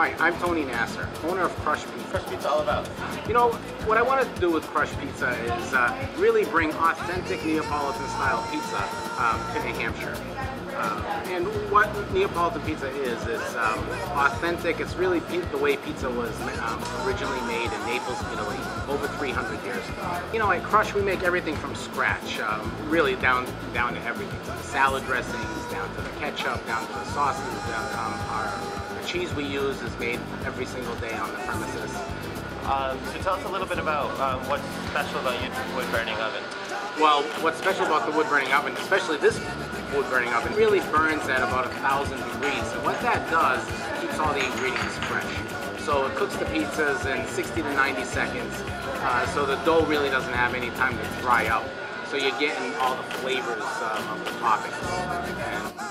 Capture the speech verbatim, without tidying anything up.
Hi, I'm Tony Nasser, owner of Crush Pizza. Crush Pizza all about? You know, what I wanted to do with Crush Pizza is uh, really bring authentic Neapolitan style pizza um, to New Hampshire. Uh, and what Neapolitan pizza is, is um, authentic. It's really the way pizza was um, originally made in Naples, Italy, over three hundred years ago. You know, at Crush we make everything from scratch, um, really down down to everything. From the salad dressings, down to the ketchup, down to the sauces. Down, um, our, the cheese we use is made every single day on the premises. Um, so tell us a little bit about um, what's special about your wood burning oven. Well, what's special about the wood burning oven, especially this wood burning oven, really burns at about a thousand degrees. And what that does is it keeps all the ingredients fresh. So it cooks the pizzas in sixty to ninety seconds. Uh, so the dough really doesn't have any time to dry out. So you're getting all the flavors um, of the toppings. And